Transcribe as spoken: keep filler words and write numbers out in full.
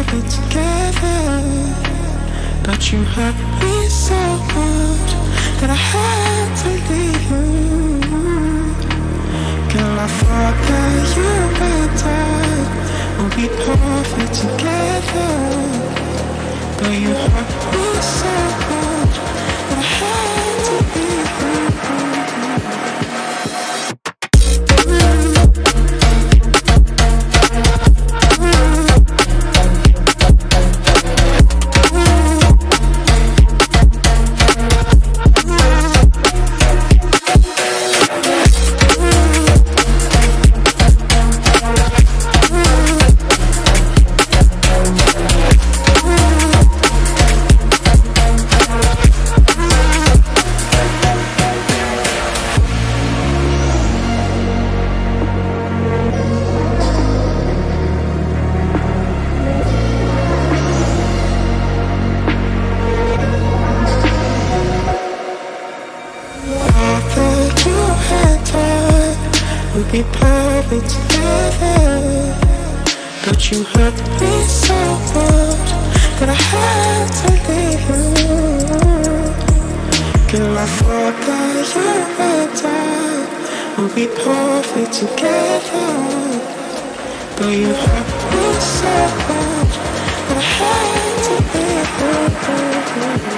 perfect together, but you hurt me so much that I had to leave you. Girl, I thought that you and I would be perfect together, but you hurt me so much that I had to leave you. We'd be perfect together, but you hurt me so much that I had to leave you. Girl, I thought that you and I would be perfect together, but you hurt me so much that I had to leave you.